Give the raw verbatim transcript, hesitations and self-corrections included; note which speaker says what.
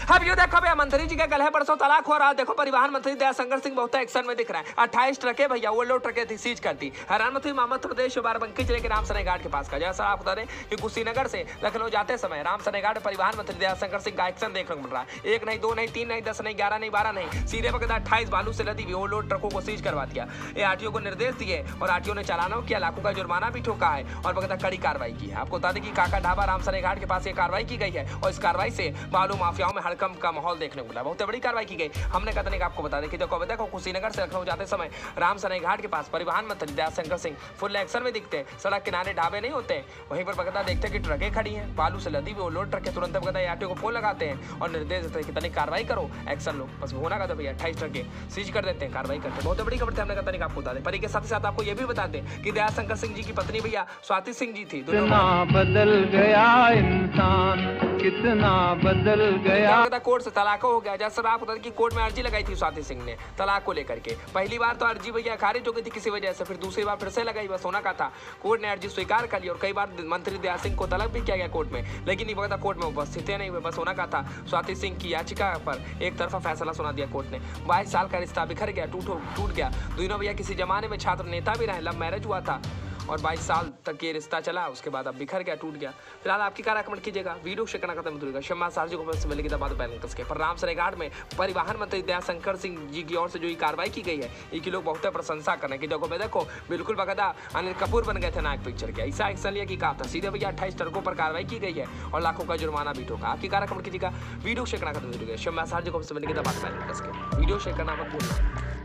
Speaker 1: अब ये देखो भैया मंत्री जी का कल है परसों तलाक हो रहा। देखो परिवहन मंत्री दयाशंकर सिंह बहुत एक्शन में दिख रहा है। अट्ठाईस ट्रकें भैया वो लोग ट्रकें थी सीज कर दी। हरियाणा मंत्री मध्य प्रदेश बाराबंकी जिले के रामसराय घाट के पास का। जैसा आप बता दें कि कुशीनगर से लखनऊ जाते समय रामसराय घाट परिवहन मंत्री दयाशंकर सिंह का एक्शन देखने को मिल रहा है। एक नहीं, दो नहीं, तीन नहीं, दस नहीं, ग्यारह नहीं, बारह नहीं, सीधे बगैर अट्ठाईस बालू से लदी वो लोग ट्रकों को सीज करवा दिया। ये आरटीओ को निर्देश दिए और आरटीओ ने चालान किया, लाखों का जुर्माना भी ठोका है और बगैर कड़ी कार्रवाई की है। आपको बता दें कि काका ढाबा रामसराय घाट के पास ये कार्रवाई की गई है और इस कार्रवाई से बालू माफियाओं में हड़कंप का माहौल देखने को मिला। बहुत बड़ी कार्रवाई की गई। हमने कहा था आपको बता दें कि देखो देखो कुशीनगर से लखनऊ जाते समय रामसराय घाट के पास परिवहन मंत्री दयाशंकर सिंह फुल एक्शन में दिखते हैं। सड़क किनारे ढाबे नहीं होते, वहीं पर बगैर देखते हैं कि ट्रकें खड़ी हैं बालू से लदी हुई लोड ट्रकें, तुरंत बगैर आरटीओ को फोन लगाते हैं और निर्देश देते हैं कि तनिक कार्रवाई करो, एक्शन लो। बस होना का तो भैया अट्ठाईस ट्रकें सीज कर देते हैं, कार्रवाई करते हैं। बहुत बड़ी खबर थी, हमने कहा आपको बता दें। पर इसके साथ ही साथ आपको ये भी बता दें कि दयाशंकर सिंह जी की पत्नी भैया स्वाति सिंह जी थी।
Speaker 2: कितना बदल गया इंसान, कितना बदल गया।
Speaker 1: कोर्ट से तलाक हो गया। जैसा आप बता दें कि कोर्ट में अर्जी लगाई थी स्वाति सिंह ने तलाक को लेकर के। पहली बार तो अर्जी भैया खारिज हो गई थी किसी वजह से, फिर दूसरी बार फिर से लगाई। बस होना का था, कोर्ट ने अर्जी स्वीकार कर ली और कई बार मंत्री दया सिंह को तलब भी किया गया कोर्ट में, लेकिन ये कोर्ट में उपस्थित नहीं हुए। बस होना का था, स्वाति सिंह की याचिका पर एक तरफा फैसला सुना दिया कोर्ट ने। बाईस साल का रिश्ता बिखर गया, टूट टूट गया। दोनों भैया किसी जमाने में छात्र नेता भी रहे, लव मैरिज हुआ था और बाईस साल तक ये रिश्ता चला, उसके बाद अब बिखर गया, टूट गया। फिलहाल आपकी क्या कमेंट कीजिएगा, वीडियो शेयर करना खत्म करिएगा। शम्मा सारजी को से मिलेगी दबा दो बैल के पर रामसराय घाट में परिवहन मंत्री दयाशंकर सिंह जी की ओर से जो ये कार्रवाई की गई है, इसकी लोग बहुत प्रशंसा करने की। देखो मैं देखो बिल्कुल बकायदा अनिल कपूर बन गए थे नायक पिक्चर के। ऐसा एक्शन लिया कि कहा था सीधे भैया अट्ठाईस ट्रकों पर कार्रवाई की गई है और लाखों का जुर्माना भी ठोका। आपकी क्या कमेंट कीजिएगा, वीडियो शेयर करना खत्म करिएगा। शम्मा सारजी को से मिलेगी दबा दो बैल के वीडियो शेयर करना मत भूलना।